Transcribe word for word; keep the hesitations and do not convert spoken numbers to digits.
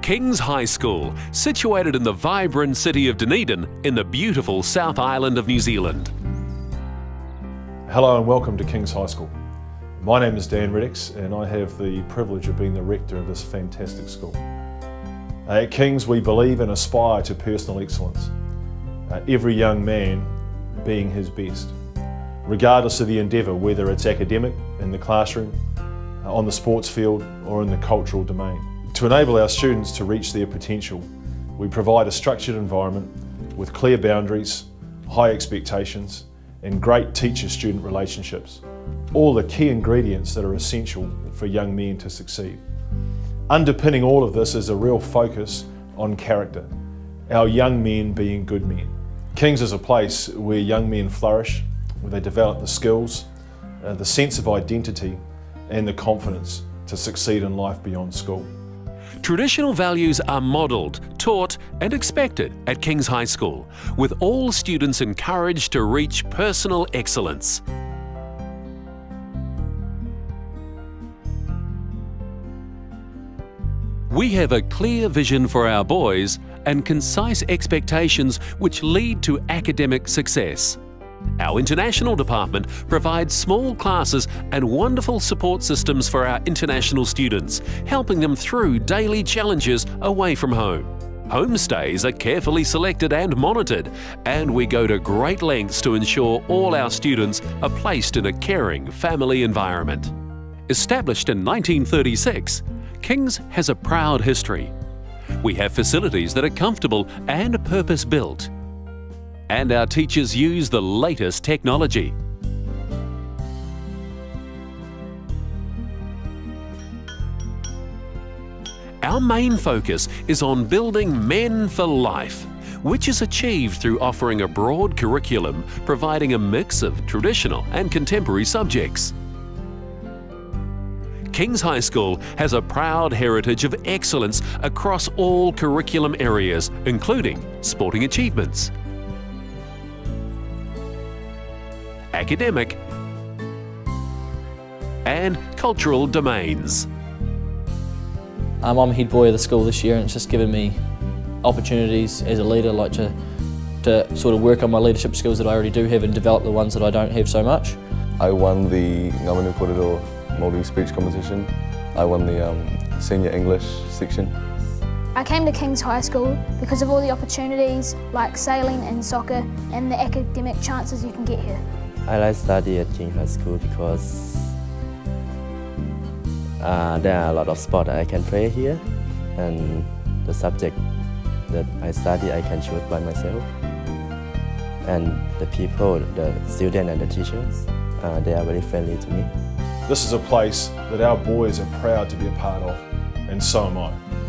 King's High School, situated in the vibrant city of Dunedin in the beautiful South Island of New Zealand. Hello and welcome to King's High School. My name is Dan Reddix and I have the privilege of being the rector of this fantastic school. At King's we believe and aspire to personal excellence, uh, every young man being his best, regardless of the endeavour, whether it's academic, in the classroom, uh, on the sports field or in the cultural domain. To enable our students to reach their potential, we provide a structured environment with clear boundaries, high expectations and great teacher-student relationships, all the key ingredients that are essential for young men to succeed. Underpinning all of this is a real focus on character, our young men being good men. King's is a place where young men flourish, where they develop the skills, uh, the sense of identity and the confidence to succeed in life beyond school. Traditional values are modelled, taught and expected at King's High School, with all students encouraged to reach personal excellence. We have a clear vision for our boys and concise expectations which lead to academic success. Our international department provides small classes and wonderful support systems for our international students, helping them through daily challenges away from home. Homestays are carefully selected and monitored, and we go to great lengths to ensure all our students are placed in a caring family environment. Established in nineteen thirty-six, King's has a proud history. We have facilities that are comfortable and purpose-built. And our teachers use the latest technology. Our main focus is on building men for life, which is achieved through offering a broad curriculum providing a mix of traditional and contemporary subjects. King's High School has a proud heritage of excellence across all curriculum areas, including sporting achievements, academic and cultural domains. Um, I'm head boy of the school this year and it's just given me opportunities as a leader, like to, to sort of work on my leadership skills that I already do have and develop the ones that I don't have so much. I won the Ngamanu Korero multi-speech competition. I won the um, senior English section. I came to King's High School because of all the opportunities like sailing and soccer and the academic chances you can get here. I like study at King's High School because uh, there are a lot of sports I can play here, and the subject that I study I can choose by myself. And the people, the students and the teachers, uh, they are very friendly to me. This is a place that our boys are proud to be a part of, and so am I.